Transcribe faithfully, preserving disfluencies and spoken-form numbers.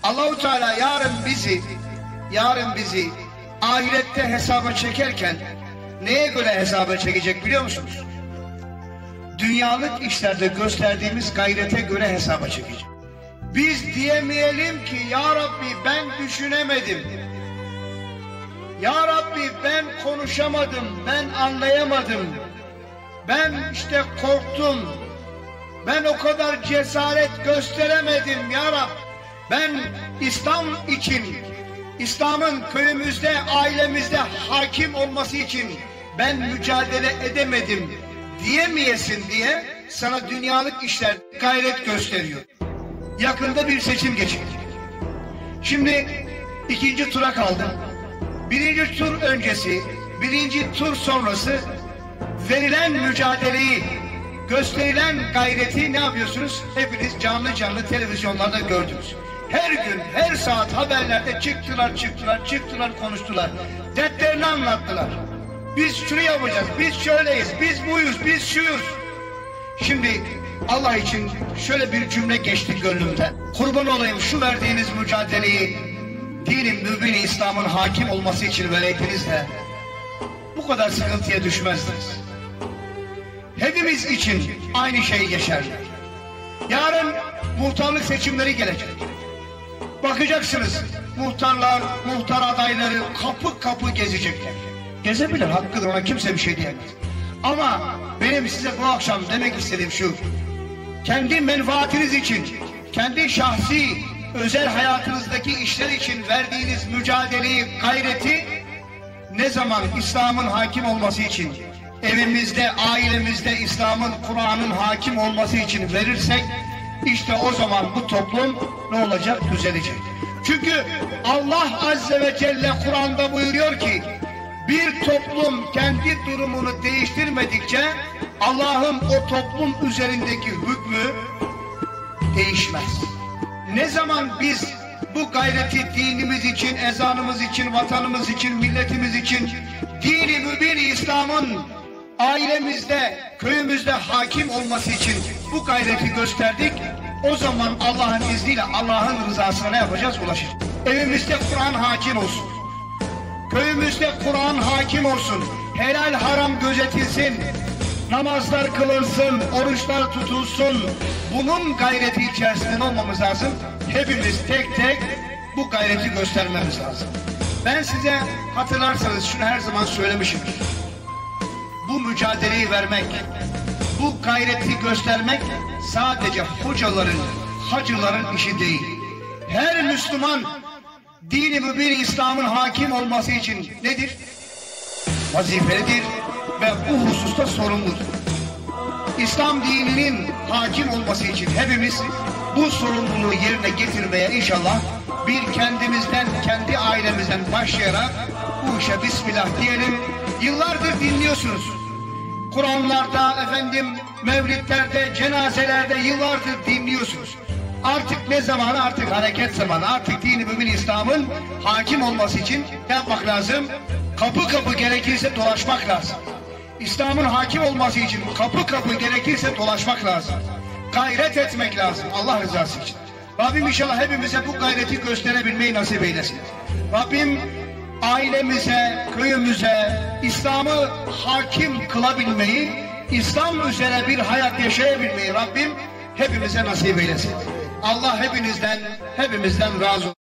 Allahu Teala yarın bizi, yarın bizi ahirette hesaba çekerken neye göre hesaba çekecek biliyor musunuz? Dünyalık işlerde gösterdiğimiz gayrete göre hesaba çekecek. Biz diyemeyelim ki ya Rabbi ben düşünemedim. Ya Rabbi ben konuşamadım, ben anlayamadım. Ben işte korktum. Ben o kadar cesaret gösteremedim ya Rabbi. Ben İslam için, İslam'ın köyümüzde, ailemizde hakim olması için ben mücadele edemedim diyemeyesin diye sana dünyalık işler gayret gösteriyor. Yakında bir seçim geçecek. Şimdi ikinci tura kaldı. Birinci tur öncesi, birinci tur sonrası verilen mücadeleyi, gösterilen gayreti ne yapıyorsunuz? Hepiniz canlı canlı televizyonlarda gördünüz. Her gün, her saat haberlerde çıktılar, çıktılar, çıktılar, konuştular. Dertlerini anlattılar. Biz şunu yapacağız, biz şöyleyiz, biz buyuz, biz şuyuz. Şimdi Allah için şöyle bir cümle geçti gönlümden. Kurban olayım şu verdiğiniz mücadeleyi dinin mübin İslam'ın hakim olması için vereydiniz de bu kadar sıkıntıya düşmezdiniz. Hepimiz için aynı şey geçerli. Yarın muhtarlık seçimleri gelecek. Bakacaksınız muhtarlar, muhtar adayları kapı kapı gezecekler. Gezebilir, hakkıdır, ona kimse bir şey diyemez. Ama benim size bu akşam demek istediğim şu: kendi menfaatiniz için, kendi şahsi, özel hayatınızdaki işler için verdiğiniz mücadeleyi, gayreti ne zaman İslam'ın hakim olması için, evimizde, ailemizde İslam'ın, Kur'an'ın hakim olması için verirsek, işte o zaman bu toplum ne olacak? Düzelecek. Çünkü Allah Azze ve Celle Kur'an'da buyuruyor ki, bir toplum kendi durumunu değiştirmedikçe Allah'ın o toplum üzerindeki hükmü değişmez. Ne zaman biz bu gayreti dinimiz için, ezanımız için, vatanımız için, milletimiz için, dini mübin İslam'ın ailemizde, köyümüzde hakim olması için bu gayreti gösterdik, o zaman Allah'ın izniyle Allah'ın rızasına ne yapacağız? Ulaşacağız. Evimizde Kur'an hakim olsun. Köyümüzde Kur'an hakim olsun. Helal haram gözetilsin. Namazlar kılınsın, oruçlar tutulsun. Bunun gayreti içerisinde olmamız lazım. Hepimiz tek tek bu gayreti göstermemiz lazım. Ben size hatırlarsanız şunu her zaman söylemişimdir. Bu mücadeleyi vermek, bu gayreti göstermek sadece hocaların, hacıların işi değil. Her Müslüman dini mübin İslam'ın hakim olması için nedir? Vazifelidir ve bu hususta sorumludur. İslam dininin hakim olması için hepimiz bu sorumluluğu yerine getirmeye inşallah bir kendimizden, kendi ailemizden başlayarak bu işe bismillah diyelim. Yıllardır dinliyorsunuz. Kur'anlarda, efendim, mevlitlerde, cenazelerde yıllardır dinliyorsunuz. Artık ne zamanı? Artık hareket zamanı. Artık dini mümin İslam'ın hakim olması için ne yapmak lazım? Kapı kapı gerekirse dolaşmak lazım. İslam'ın hakim olması için kapı kapı gerekirse dolaşmak lazım. Gayret etmek lazım Allah rızası için. Rabbim inşallah hepimize bu gayreti gösterebilmeyi nasip eylesin. Rabbim ailemize, köyümüze İslam'ı hakim kılabilmeyi, İslam üzere bir hayat yaşayabilmeyi Rabbim hepimize nasip eylesin. Allah hepinizden, hepimizden razı olsun.